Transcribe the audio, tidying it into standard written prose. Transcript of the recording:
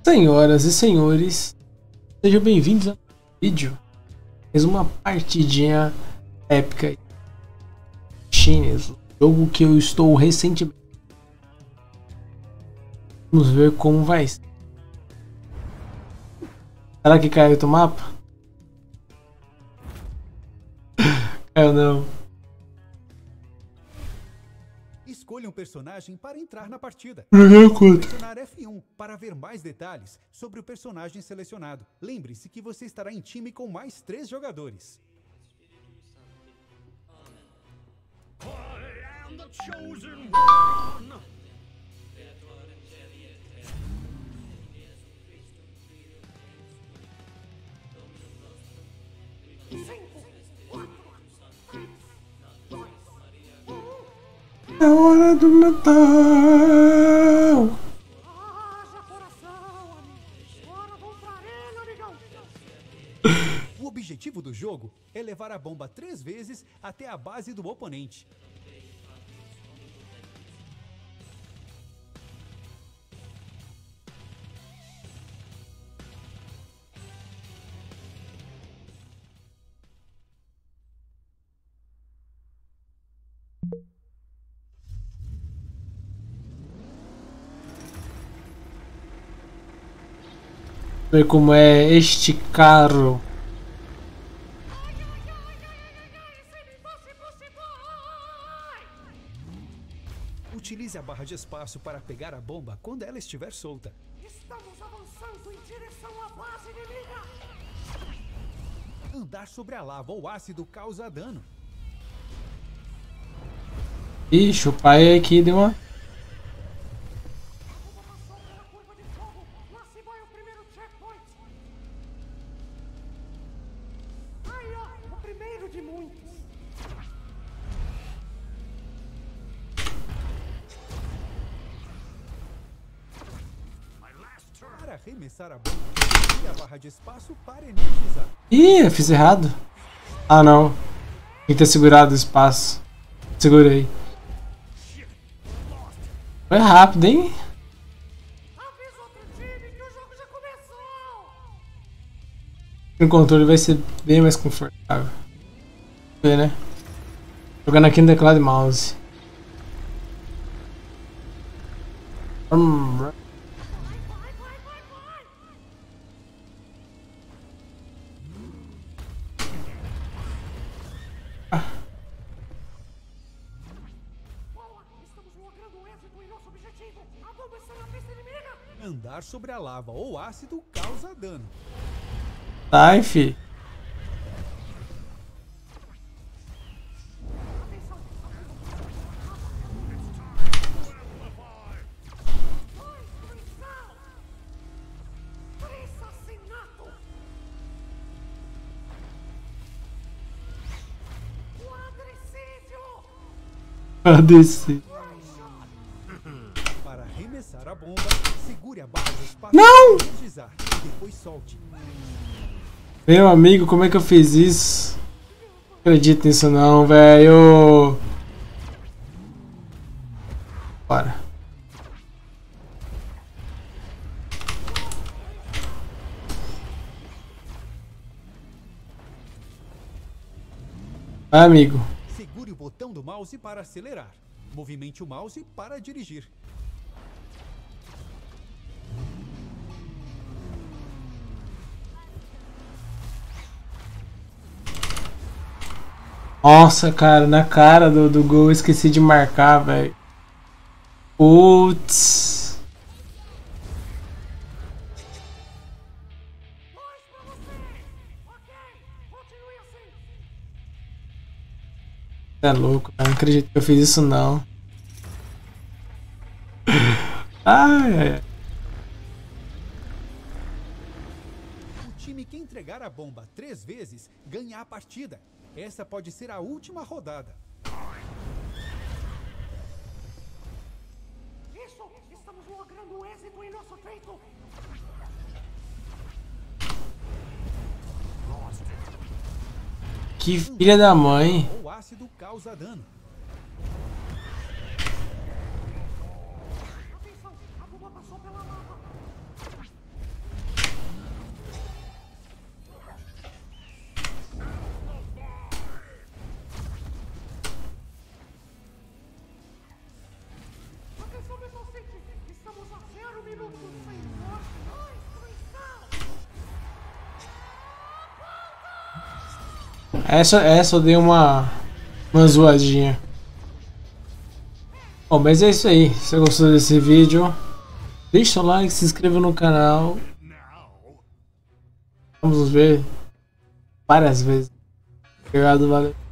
Senhoras e senhores, sejam bem-vindos ao vídeo. Mais uma partidinha épica chinês, jogo que eu estou recentemente. Vamos ver como vai ser. Será que caiu do mapa? Caiu não. Escolha um personagem para entrar na partida. Pressionar F1 para ver mais detalhes sobre o personagem selecionado. Lembre-se que você estará em time com mais 3 jogadores. I am the chosen one. É hora do Natal. O objetivo do jogo é levar a bomba 3 vezes até a base do oponente. Ver como é este carro. Utilize a barra de espaço para pegar a bomba quando ela estiver solta. Estamos avançando em direção à base inimiga! Andar sobre a lava ou ácido causa dano. Ixi, o pai aqui deu uma... Passou pela curva de fogo! Lá se vai o primeiro checkpoint! Aí ó, o primeiro de muitos! Para arremessar a bomba, use a barra de espaço para energizar. Ih, eu fiz errado. Ah não. Tem que ter segurado o espaço. Segurei. Foi rápido, hein? Avisa outro time que o jogo já começou! O controle vai ser bem mais confortável. Ver, né? Jogando aqui no teclado e mouse. Vai! Boa! Estamos logrando um êxito em nosso objetivo! A bomba está na pista inimiga! Andar sobre a lava ou ácido causa dano. Tá, fi. Atenção! Assassinato! Quadricídio! Pra descer. Para arremessar a bomba, segure a barra de espaço Não! para energizar. Depois solte. Meu amigo, como é que eu fiz isso? Não acredito nisso não, velho. Bora. Vai, amigo. Segure o botão do mouse para acelerar. Movimente o mouse para dirigir. Nossa, cara, na cara do gol eu esqueci de marcar, velho. Putz. Dois pra você! Ok! Continue assim! Você é louco, cara. Não acredito que eu fiz isso não. Ai, ai, ai. O time que entregar a bomba 3 vezes ganha a partida. Essa pode ser a última rodada. Isso! Estamos logrando um êxito em nosso feito! Que filha da mãe. O ácido causa dano. Atenção! A bomba passou pela lava! Essa eu dei uma zoadinha. Bom, mas é isso aí. Se você gostou desse vídeo, deixa o seu like, se inscreva no canal. Vamos nos ver várias vezes. Obrigado, valeu.